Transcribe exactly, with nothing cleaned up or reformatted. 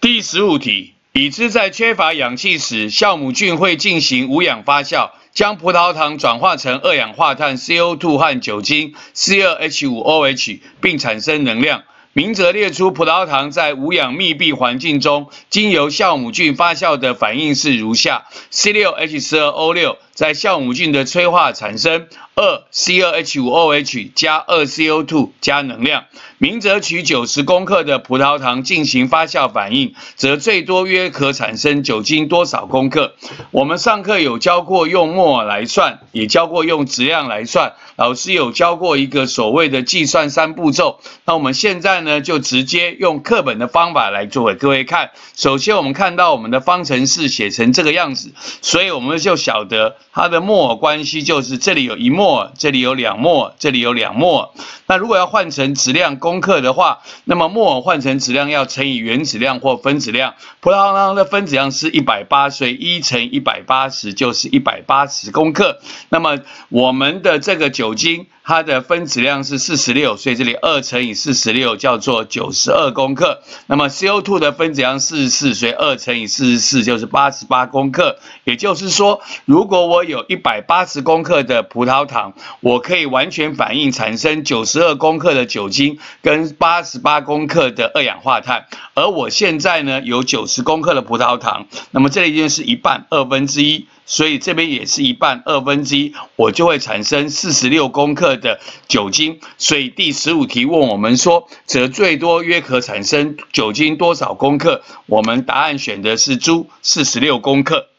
第十五题，已知在缺乏氧气时，酵母菌会进行无氧发酵，将葡萄糖转化成二氧化碳 C O 二 和酒精 C 二 H 五 O H， 并产生能量。明则列出葡萄糖在无氧密闭环境中，经由酵母菌发酵的反应是如下 ：C 六 H 十二 O 六 在酵母菌的催化产生二 C 二 H 五 O H 加二 C O 二 加能量。明则取九十公克的葡萄糖进行发酵反应，则最多约可产生酒精多少公克？我们上课有教过用摩尔来算，也教过用质量来算。老师有教过一个所谓的计算三步骤。那我们现在呢，就直接用课本的方法来做给各位看。首先，我们看到我们的方程式写成这个样子，所以我们就晓得它的摩尔关系就是这里有一摩尔，这里有两摩尔，这里有两摩尔。那如果要换成质量公克的话，那么摩尔换成质量要乘以原子量或分子量。葡萄糖的分子量是一百八十，所以一乘一百八十就是一百八十公克。那么我们的这个酒精，它的分子量是四十六，所以这里二乘以四十六叫做九十二公克。那么 C O 二 的分子量四十四，所以二乘以四十四就是八十八公克。也就是说，如果我有一百八十公克的葡萄糖，我可以完全反应产生九十二公克的酒精跟八十八公克的二氧化碳。而我现在呢有九十公克的葡萄糖，那么这里就是一半二分之一。所以这边也是一半二分之一，我就会产生四十六公克的酒精。所以第十五题问我们说，则最多约可产生酒精多少公克？我们答案选的是猪，四十六公克。